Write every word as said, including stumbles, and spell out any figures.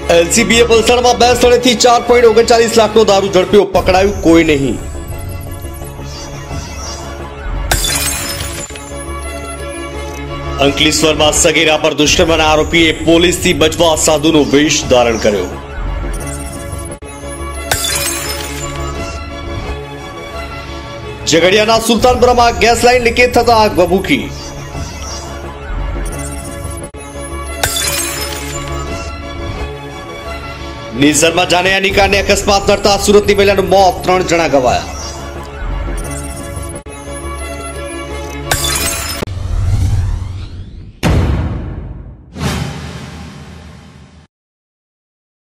एलसीबीए વલસાડમાં બે સ્થળેથી ચાર પોઈન્ટ ઓગણચાલીસ લાખનો દારૂ ઝડપ્યો, પકડાયું કોઈ નહીં। અંકલેશ્વરમાં સગીરા પર દુષ્કર્મના આરોપીએ પોલીસથી બચવા સાધુનો વેશ ધારણ કર્યો। ઝઘડિયાના સુલતાનપુરામાં ગેસ લાઈન લીકેજ થતા આગ ભભૂકી। નીઝરમાં જાનૈયાની કારણે અકસ્માત નડતા સુરતની મહિલાનું મોત, ત્રણ જણા ઘવાયા।